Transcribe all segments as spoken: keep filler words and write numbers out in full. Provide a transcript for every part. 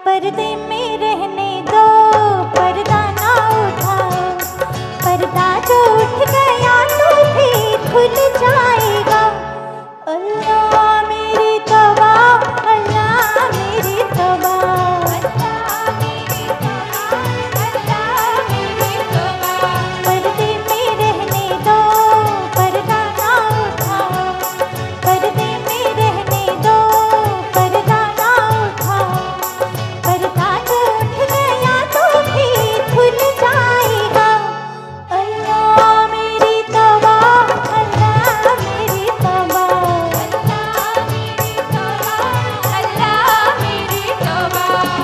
पर्दे में रहने दो, पर्दा ना उठाओ, पर्दा जो उठ गया तो फिर खुल जाएगा। अल्लाह मेरी तौबा, अल्लाह मेरी तौबा, अल्लाह मेरी तौबा, अल्लाह मेरी तौबा। पर्दे में रहने दो, पर्दा ना उठाओ, पर्दे में रहने दो, पर्दा ना उठाओ, पर्दा जो उठ गया तो फिर खुल जाएगा। अल्लाह मेरी तौबा, अल्लाह मेरी तौबा, अल्लाह मेरी तौबा, अल्लाह मेरी तौबा।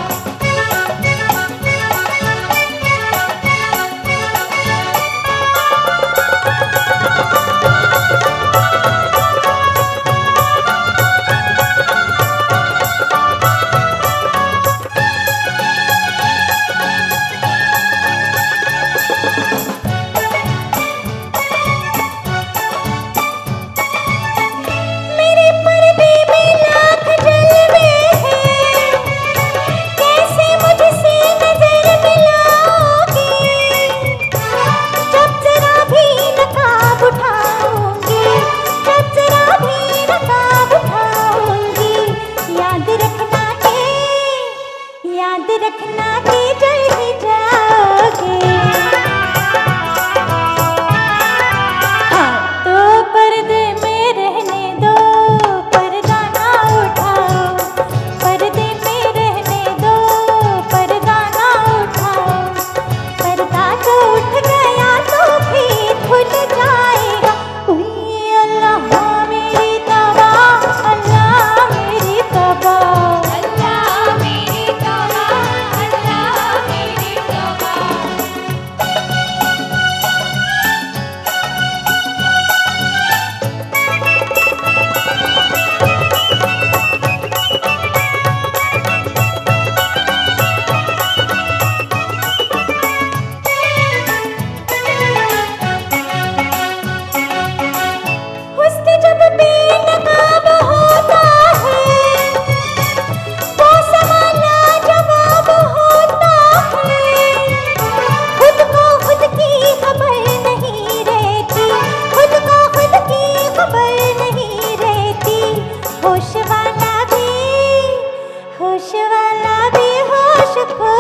मेरे पर्दे में लाख जलवे हैं, कैसे मुझसे नजर मिलाओगे? जब जरा भी नकाब उठाऊंगी, जब जरा भी नकाब उठाऊंगी, याद रखना के, याद रखना के जल ही जाओगे। हाँ, तो पर्दे में रहने दो, पर्दा ना उठाओ, पर्दे में रहने दो, पर्दा ना उठाओ, पर्दा जो उठ गया तो फिर खुल जाएगा। उई अल्लाह मेरी तौबा, अल्लाह मेरी तौबा, अल्लाह मेरी तौबा, अल्लाह मेरी तौबा। हुस्न जब बेनकाब होता है, वो समा लाजवाब होता है। खुद को खुद की खबर नहीं रहती, खुद को खुद की खबर नहीं रहती। होश वाला भी, होश वाला भी होश खो